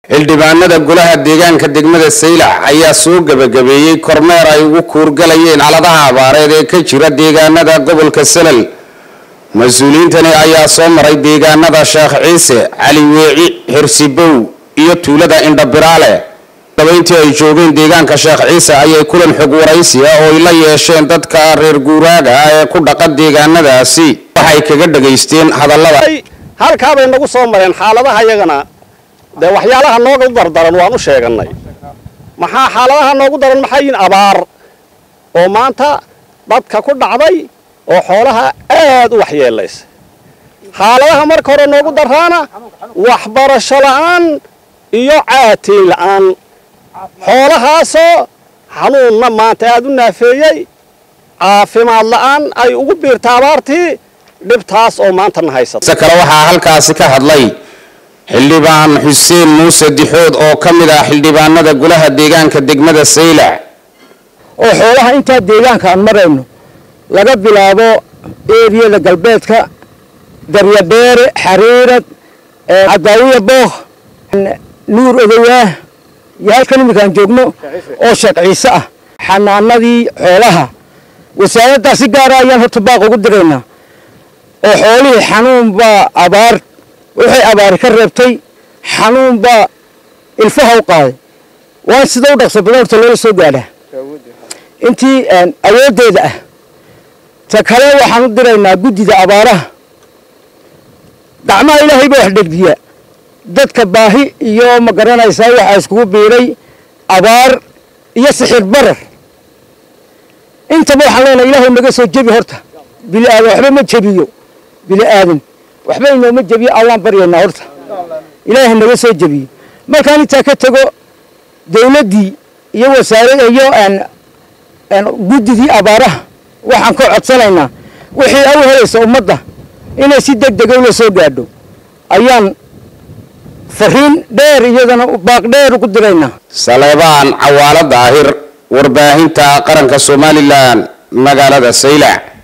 xildhibaanada golaha deegaanka degmada Saylac ayaa soo gabagabeeyay kormeer ay ugu kuurgalayeen xaaladaha abaareed ee ka jira deegaanada gobolka Salal. Mas'uuliyiintani ayaa soo maray deegaanada Sheekh Ciise, Cali Weeci, Hirsibow iyo tuulada Indhabiraale. Dabayntii ay joogeen deegaanka Sheekh Ciise ayay kulan xog waraysi ah oo ay la yeesheen dadka reer guuraaga ah ee ku dhaqan deegaanadaasi. Waxay kaga dhageysteen hadallada halka bay nagu soo mareen xaaladaha iyagana de waxyaalaha nooga dardaran waan u sheeganay maxaa xaaladaha noogu daran maxay in abaar oo maanta dadka ku dhacday oo xoolaha aad u waxyeelaysay xaaladaha marka hore noogu daraana waxbarasho la'aan iyo caatiin la'aan xoolahaasoo xanuunna maanta aad u naafeeyay caafimaad la'aan ay ugu biirta abaartii dhibtaas oo maanta na haysata kale waxaa halkaasi ka hadlay xildhibaan Xuseen Muuse Dixood oo kamid ah xildhibaanada golaha deegaanka degmada Saylac oo xoolaha inta deegaanka aan marayno laga bilaabo eeriyada galbeedka Daryadeere Xariirad Cadaawiya Booq Nuur Odayaa iyo halkan imkaan joogno oo Sheekh Ciise ah xanaanadii xoolaha wasaaradda si gaar ah ayaan horta baaq ugu direynaa oo xoolihii xanuun baa abaar waxay abaar ka reebtay xanuun baa ilfaha u qaaday waa sidoo dhaqso badan horta loo soo gaadha intii awoodeeda ah ta kale waxaan u direynaa gudida abaaraha gacmaha ilaahay baa wax dhegdiya dadka baahi iyo ma garanaysaa waxa iskugu biiray abaar iyo sixir barar intaba waxaan leenahay ilaahay naga soo jebi horta bili aadam waxba ma jebiyo bili aadam waxba inoo jabiyo Allah bariyana horta ilaahay naga soo jabiyo markaan inta ka tago dawladii iyo wasaaradda iyo gudidii abaaraha waxaan ka codsanaynaa wixii ay helayso ummadda inay si degdeg ah u soo gaadho ayaan fariin dheer iyadana baaq dheer ugu direynaa Saleebaan Cawaale Daahir warbaahinta qaranka Soomaaliland magaalada Saylac.